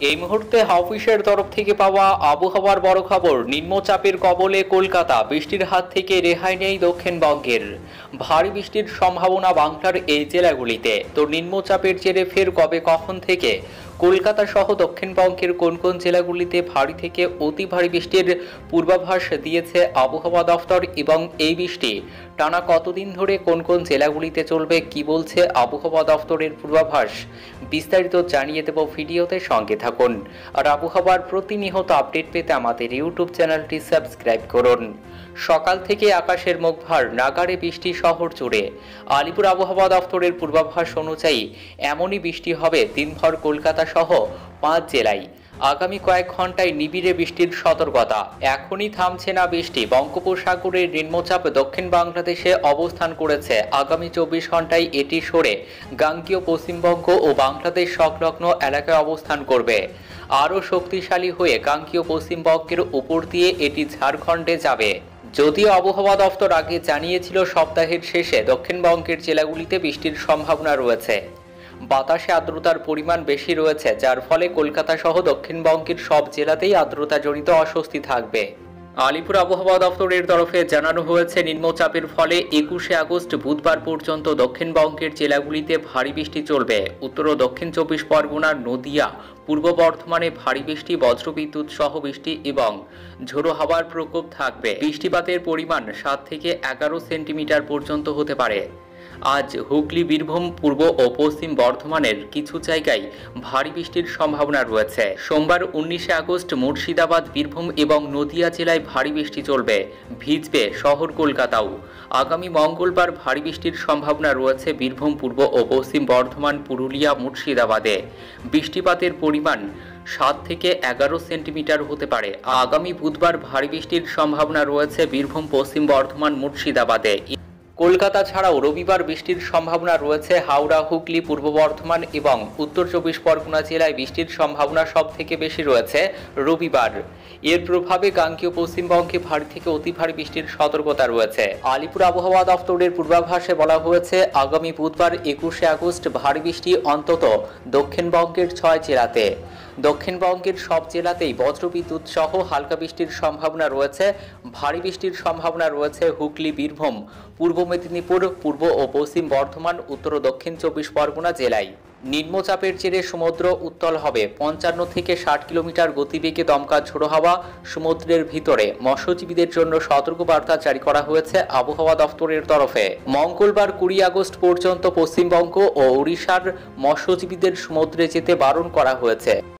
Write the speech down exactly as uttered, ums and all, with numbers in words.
এই মুহূর্তে অফিসের তরফ থেকে পাওয়া আবহাওয়ার বড় খবর। নিম্নচাপের কবলে কলকাতা, বৃষ্টির হাত থেকে রেহাই নেই দক্ষিণবঙ্গের। ভারী বৃষ্টির সম্ভাবনা বাংলার এই জেলাগুলিতে। তো নিম্নচাপের জেরে ফের কবে কখন থেকে কলকাতা সহ দক্ষিণবঙ্গের কোন কোন জেলাগুলিতে ভারী থেকে অতি ভারী বৃষ্টির পূর্বাভাস দিয়েছে আবহাওয়া দফতর, এবং এই বৃষ্টি টানা কতদিন ধরে কোন কোন জেলাগুলিতে চলবে, কি বলছে আবহাওয়া দফতরের পূর্বাভাস, বিস্তারিত জানিয়ে দেব ভিডিওতে। সঙ্গে থাকুন আর আবহাওয়ার প্রতিনিয়ত আপডেট পেতে আমাদের ইউটিউব চ্যানেলটি সাবস্ক্রাইব করুন। সকাল থেকে আকাশের মুখ ভার নাগাড়ে বৃষ্টি শহর জুড়ে। আলিপুর আবহাওয়া দফতরের পূর্বাভাস অনুযায়ী এমনই বৃষ্টি হবে দিনভর কলকাতা সহ পাঁচ জেলায়। আগামী কয়েক ঘন্টায় নিবিড়ে বৃষ্টির সতর্কতা। এখনই থামছে না বৃষ্টি। বঙ্গোপসাগরের নিম্নচাপ দক্ষিণ বাংলাদেশে অবস্থান করেছে। আগামী চব্বিশ ঘন্টায় এটি সরে গাঙ্গেয় পশ্চিমবঙ্গ ও বাংলাদেশ সংলগ্ন এলাকায় অবস্থান করবে। আরও শক্তিশালী হয়ে গাঙ্গেয় পশ্চিমবঙ্গের উপর দিয়ে এটি ঝাড়খণ্ডে যাবে। যদিও আবহাওয়া দফতর আগে জানিয়েছিল সপ্তাহের শেষে দক্ষিণবঙ্গের জেলাগুলিতে বৃষ্টির সম্ভাবনা রয়েছে। বাতাসে আর্দ্রতার পরিমাণ বেশি রয়েছে, যার ফলে কলকাতা সহ দক্ষিণবঙ্গের সব জেলাতেই আর্দ্রতাজনিত অস্বস্তি থাকবে। আলিপুর আবহাওয়া দফতরের তরফে জানানো হয়েছে, নিম্নচাপের ফলে একুশে আগস্ট বুধবার পর্যন্ত দক্ষিণবঙ্গের জেলাগুলিতে ভারী বৃষ্টি চলবে। উত্তর ও দক্ষিণ চব্বিশ পরগনার, নদিয়া, পূর্ব বর্ধমানে ভারী বৃষ্টি, বজ্রবিদ্যুৎ সহ বৃষ্টি এবং ঝোড়ো হাওয়ার প্রকোপ থাকবে। বৃষ্টিপাতের পরিমাণ সাত থেকে এগারো সেন্টিমিটার পর্যন্ত হতে পারে। আজ হুগলি, বীরভূম, পূর্ব ও পশ্চিম বর্ধমানের কিছু জায়গায় ভারী বৃষ্টির সম্ভাবনা রয়েছে। সোমবার উনিশে আগস্ট মুর্শিদাবাদ, বীরভূম এবং নদিয়া জেলায় ভারী বৃষ্টি চলবে। ভিজবে শহর কলকাতাও। আগামী মঙ্গলবার ভারী বৃষ্টির সম্ভাবনা রয়েছে বীরভূম, পূর্ব ও পশ্চিম বর্ধমান, পুরুলিয়া, মুর্শিদাবাদে। বৃষ্টিপাতের পরিমাণ সাত থেকে এগারো সেন্টিমিটার হতে পারে। আগামী বুধবার ভারী বৃষ্টির সম্ভাবনা রয়েছে বীরভূম, পশ্চিম বর্ধমান, মুর্শিদাবাদে। কলকাতা ছাড়াও রবিবার বৃষ্টির সম্ভাবনা রয়েছে হাওড়া, হুগলি, পূর্ব বর্ধমান এবং উত্তর চব্বিশ পরগনা জেলায় বৃষ্টির সম্ভাবনা সব থেকে বেশি রয়েছে রবিবার। এর প্রভাবে গাঙ্গেয় পশ্চিমবঙ্গে ভারী থেকে অতি ভারী বৃষ্টির সতর্কতা রয়েছে। আলিপুর আবহাওয়া দফতরের পূর্বাভাসে বলা হয়েছে, আগামী বুধবার একুশে আগস্ট ভারী বৃষ্টি অন্তত দক্ষিণবঙ্গের ছয় জেলাতে। দক্ষিণবঙ্গের সব জেলাতেই বজ্রবিদ্যুৎ সহ হালকা বৃষ্টির সম্ভাবনা রয়েছে। ভারী বৃষ্টির সম্ভাবনা রয়েছে হুগলি, বীরভূম, পূর্ব মেদিনীপুর, পূর্ব ও পশ্চিম বর্ধমান, উত্তর ও দক্ষিণ চব্বিশ পরগনা জেলায়। নিম্নচাপের জেরে সমুদ্র উত্তাল হবে। পঞ্চান্ন থেকে ষাট কিলোমিটার গতিবেগে দমকা ঝোড়ো হাওয়া। সমুদ্রের ভিতরে মৎস্যজীবীদের জন্য সতর্কবার্তা জারি করা হয়েছে আবহাওয়া দফতরের তরফে। মঙ্গলবার কুড়ি আগস্ট পর্যন্ত পশ্চিমবঙ্গ ও ওড়িশার মৎস্যজীবীদের সমুদ্রে যেতে বারণ করা হয়েছে।